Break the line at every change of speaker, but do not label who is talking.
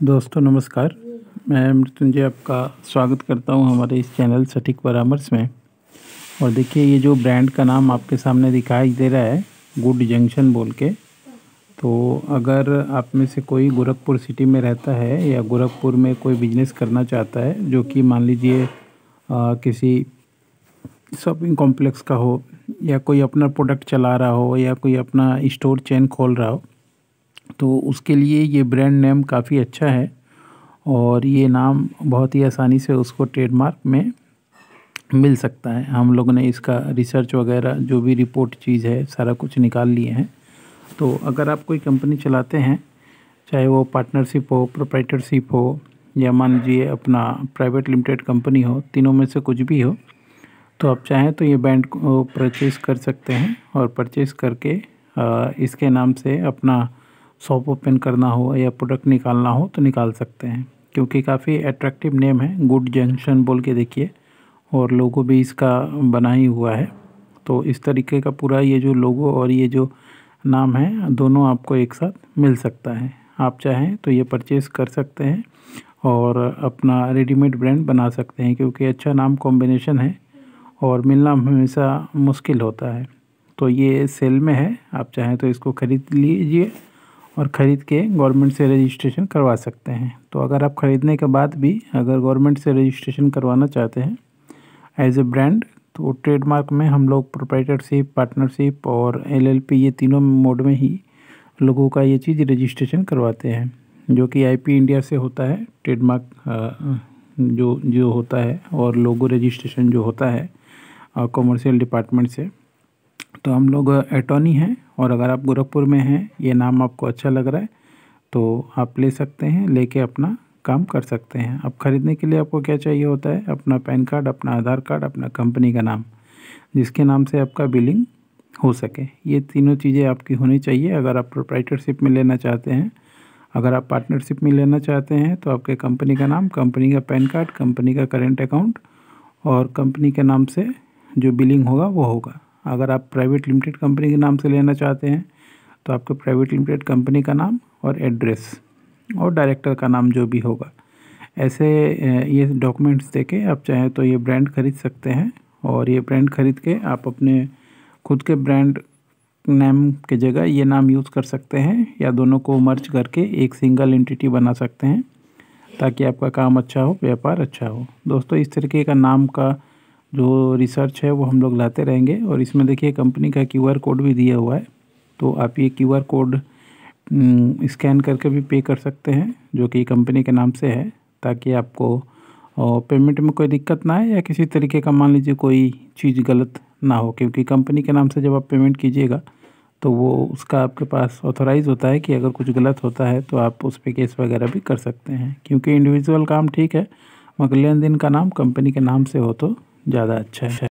दोस्तों नमस्कार। मैं मृत्युंजय आपका स्वागत करता हूं हमारे इस चैनल सटीक परामर्श में। और देखिए, ये जो ब्रांड का नाम आपके सामने दिखाई दे रहा है, गुड जंक्शन बोल के। तो अगर आप में से कोई गोरखपुर सिटी में रहता है या गोरखपुर में कोई बिजनेस करना चाहता है, जो कि मान लीजिए किसी शॉपिंग कॉम्प्लेक्स का हो, या कोई अपना प्रोडक्ट चला रहा हो, या कोई अपना स्टोर चेन खोल रहा हो, तो उसके लिए ये ब्रांड नेम काफ़ी अच्छा है। और ये नाम बहुत ही आसानी से उसको ट्रेडमार्क में मिल सकता है। हम लोगों ने इसका रिसर्च वगैरह जो भी रिपोर्ट चीज़ है सारा कुछ निकाल लिए हैं। तो अगर आप कोई कंपनी चलाते हैं, चाहे वो पार्टनरशिप हो, प्रोप्राइटरशिप हो, या मान लीजिए अपना प्राइवेट लिमिटेड कंपनी हो, तीनों में से कुछ भी हो, तो आप चाहें तो ये ब्रांड को परचेज़ कर सकते हैं। और परचेज़ करके इसके नाम से अपना शॉप ओपन करना हो या प्रोडक्ट निकालना हो तो निकाल सकते हैं, क्योंकि काफ़ी अट्रैक्टिव नेम है, गुड जंक्शन बोल के देखिए। और लोगो भी इसका बना ही हुआ है। तो इस तरीके का पूरा ये जो लोगो और ये जो नाम है, दोनों आपको एक साथ मिल सकता है। आप चाहें तो ये परचेज़ कर सकते हैं और अपना रेडीमेड ब्रांड बना सकते हैं, क्योंकि अच्छा नाम कॉम्बिनेशन है और मिलना हमेशा मुश्किल होता है। तो ये सेल में है, आप चाहें तो इसको ख़रीद लीजिए और ख़रीद के गवर्नमेंट से रजिस्ट्रेशन करवा सकते हैं। तो अगर आप ख़रीदने के बाद भी अगर गवर्नमेंट से रजिस्ट्रेशन करवाना चाहते हैं एज ए ब्रांड, तो ट्रेडमार्क में हम लोग प्रोप्राइटरशिप, पार्टनरशिप और एलएलपी, ये तीनों मोड में ही लोगों का ये चीज़ रजिस्ट्रेशन करवाते हैं, जो कि आईपी इंडिया से होता है। ट्रेडमार्क जो जो होता है और लोगो रजिस्ट्रेशन जो होता है कॉमर्शियल डिपार्टमेंट से। तो हम लोग अटॉर्नी हैं, और अगर आप गोरखपुर में हैं, ये नाम आपको अच्छा लग रहा है, तो आप ले सकते हैं, लेके अपना काम कर सकते हैं। अब ख़रीदने के लिए आपको क्या चाहिए होता है? अपना पैन कार्ड, अपना आधार कार्ड, अपना कंपनी का नाम, जिसके नाम से आपका बिलिंग हो सके। ये तीनों चीज़ें आपकी होनी चाहिए अगर आप प्रोप्राइटरशिप में लेना चाहते हैं। अगर आप पार्टनरशिप में लेना चाहते हैं तो आपके कंपनी का नाम, कंपनी का पैन कार्ड, कंपनी का करेंट अकाउंट और कंपनी के नाम से जो बिलिंग होगा वो होगा। अगर आप प्राइवेट लिमिटेड कंपनी के नाम से लेना चाहते हैं तो आपके प्राइवेट लिमिटेड कंपनी का नाम और एड्रेस और डायरेक्टर का नाम जो भी होगा, ऐसे ये डॉक्यूमेंट्स देके आप चाहें तो ये ब्रांड ख़रीद सकते हैं। और ये ब्रांड ख़रीद के आप अपने खुद के ब्रांड नेम के जगह ये नाम यूज़ कर सकते हैं, या दोनों को मर्ज करके एक सिंगल एंटिटी बना सकते हैं, ताकि आपका काम अच्छा हो, व्यापार अच्छा हो। दोस्तों, इस तरीके का नाम का जो रिसर्च है वो हम लोग लाते रहेंगे। और इसमें देखिए कंपनी का क्यूआर कोड भी दिया हुआ है, तो आप ये क्यूआर कोड स्कैन करके भी पे कर सकते हैं, जो कि कंपनी के नाम से है, ताकि आपको पेमेंट में कोई दिक्कत ना आए, या किसी तरीके का मान लीजिए कोई चीज़ गलत ना हो। क्योंकि कंपनी के नाम से जब आप पेमेंट कीजिएगा तो वो उसका आपके पास ऑथोराइज़ होता है कि अगर कुछ गलत होता है तो आप उस पर केस वगैरह भी कर सकते हैं। क्योंकि इंडिविजुअल काम ठीक है, मगर लेन देन का नाम कंपनी के नाम से हो तो ज़्यादा अच्छा है।